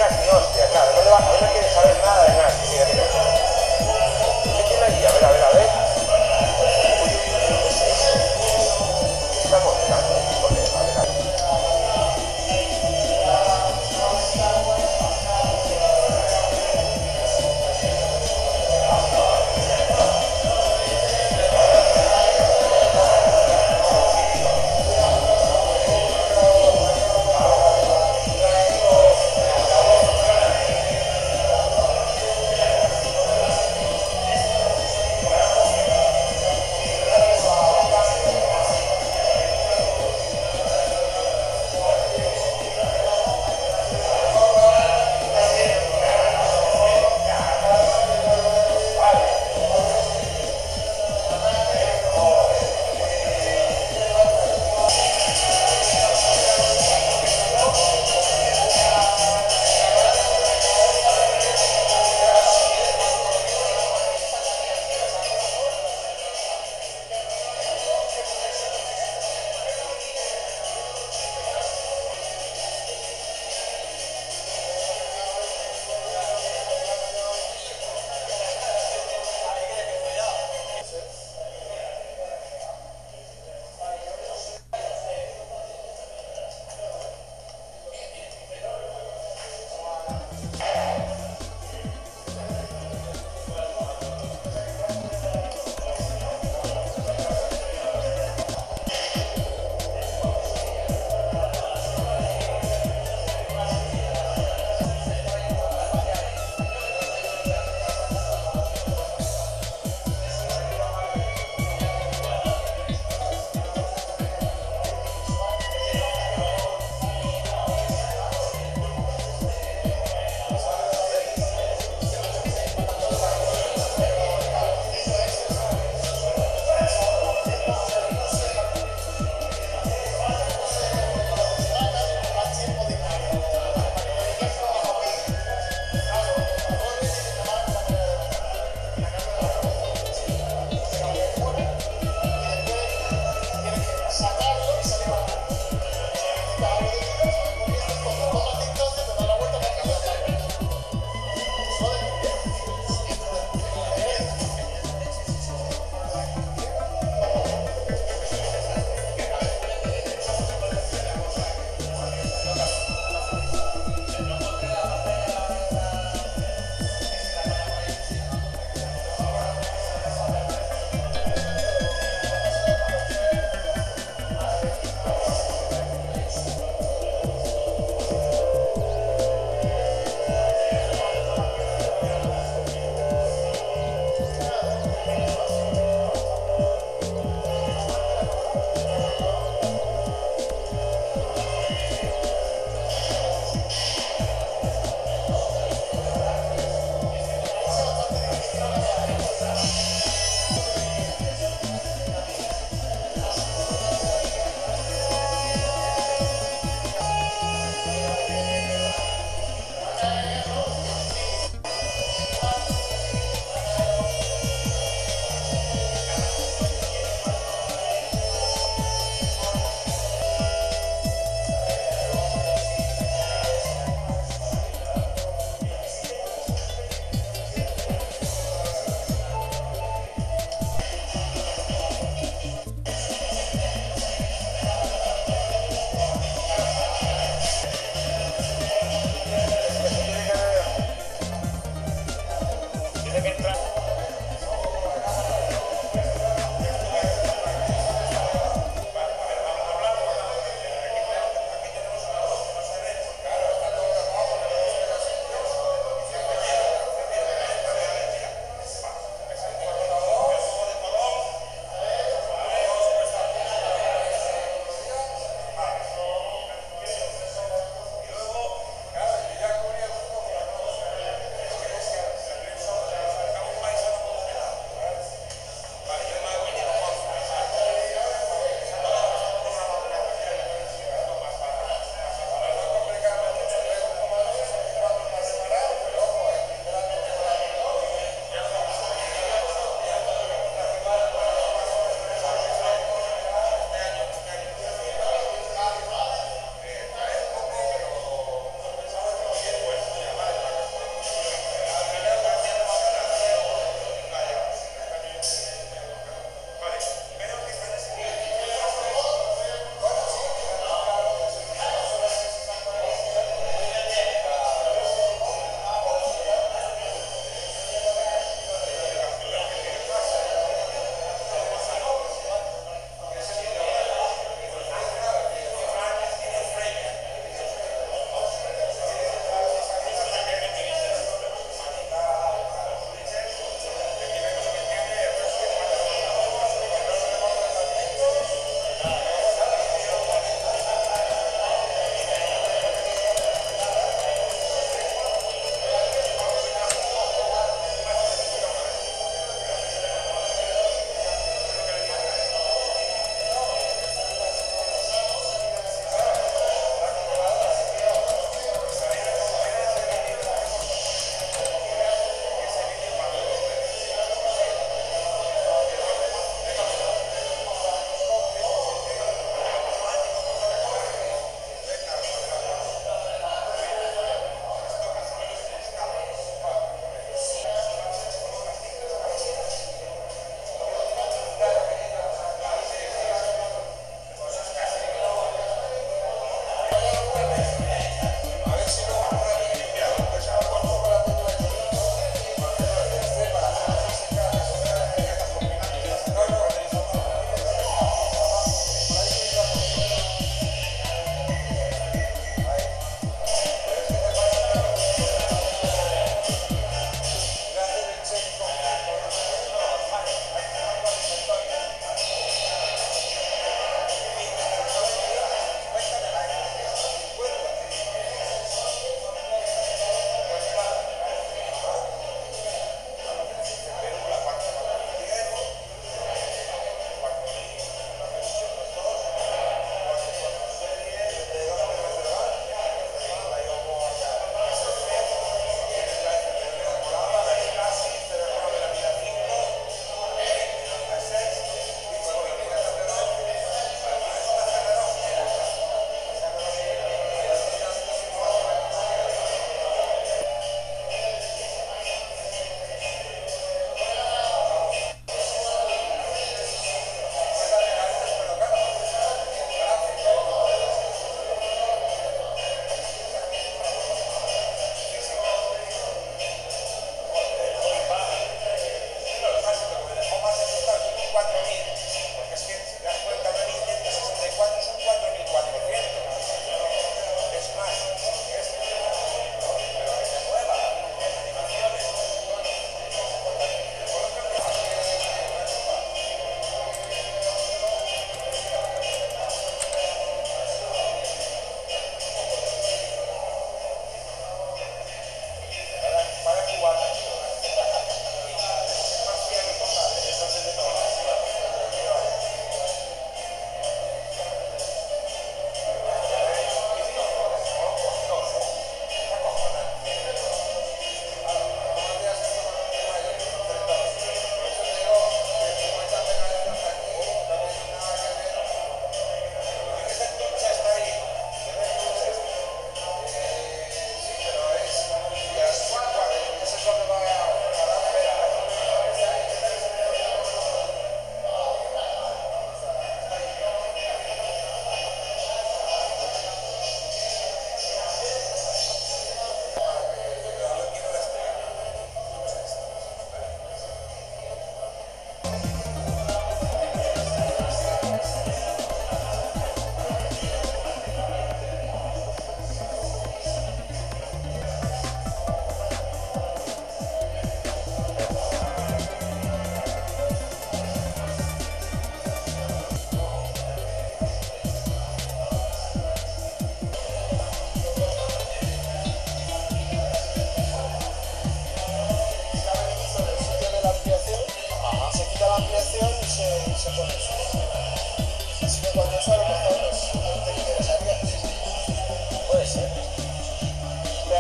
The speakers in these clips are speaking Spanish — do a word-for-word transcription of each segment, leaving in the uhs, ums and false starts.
Nati, hostia, claro, no, le va, no le quiere saber nada de Nati, mira, mira. ¿Qué tiene aquí? A ver, a ver, a ver. Uy, ¿qué es eso? ¿Qué está mostrando? Joder, a ver, a ver.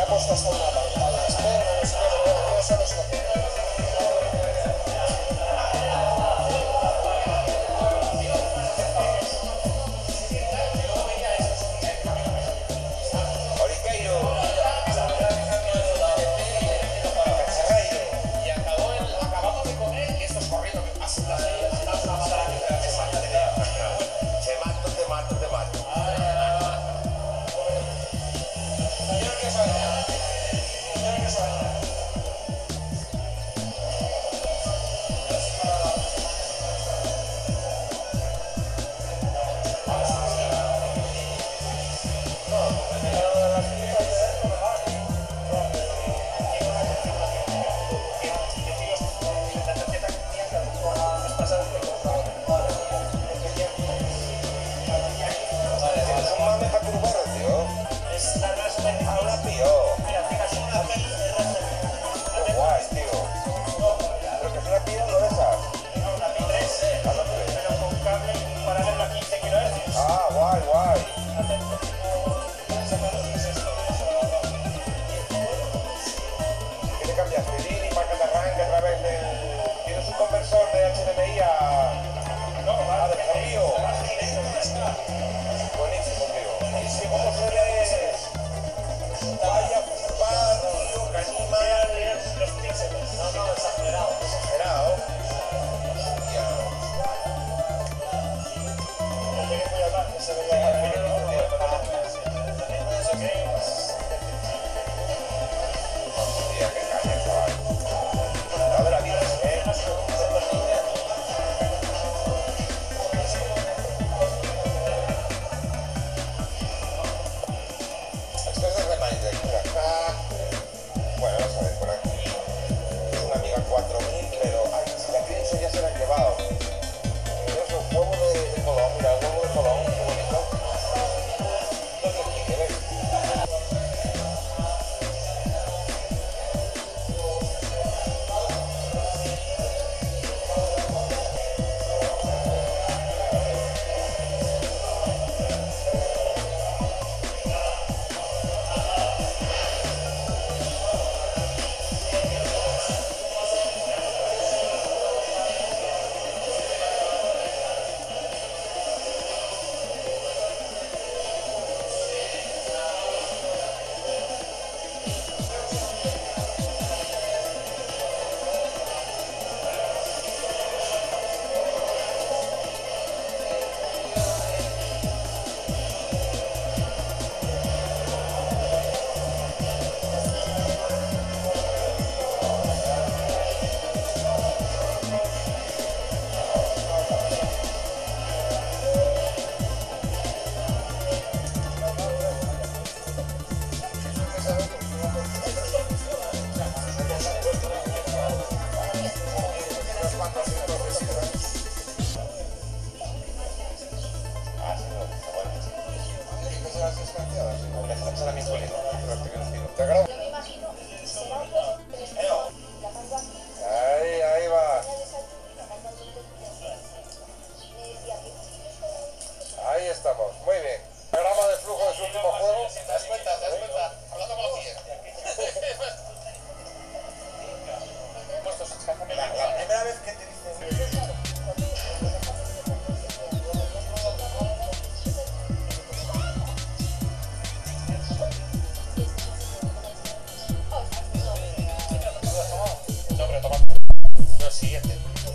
puesto hasta una pantalla de espera, no sé qué, pero bueno, yo solo estoy haciendo. Ahí, ahí va. Ahí estamos, muy bien. Programa de flujo de su último juego. ¿Te das cuenta? ¿Te das cuenta? Hablando con los clientes. La, la primera vez que te dicen... Siguiente.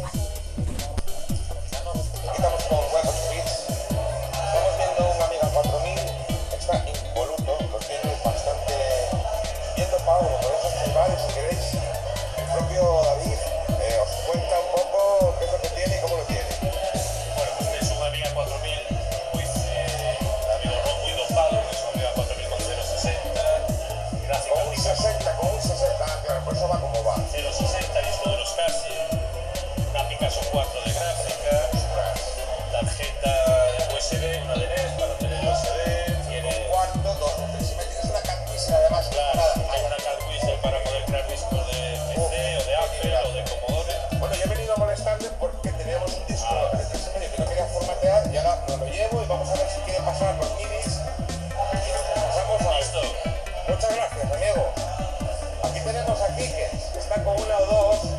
Aquí estamos con Weapon Beats. Estamos viendo un Amiga cuatro mil. Está impoluto, lo tiene bastante bien dopado. Lo podéis observar y si queréis, el propio David eh, os cuenta un poco qué es lo que tiene y cómo lo tiene. Bueno, pues es un Amiga cuatro mil muy, eh, amigo, muy dopado, es un Amiga cuatro mil con cero coma sesenta. Con un sesenta, con un sesenta, claro, por eso va como va. cero coma sesenta disco de los casi. Una Picasso cuatro de gráfica, tarjeta U S B, una D N E S para tener U S B, tiene Un cuarto, dos, tres. Si me tienes una cantidad además, claro, nada, hay una CalWhistle para poder crear discos de P C o de Apple o de Commodore. bueno, yo he venido a molestarle porque teníamos un disco de tres y medio que no quería formatear y ahora nos lo llevo y vamos a ver si quiere pasar los minis y nos pasamos a Listo. Muchas gracias, amigo. saco una o dos.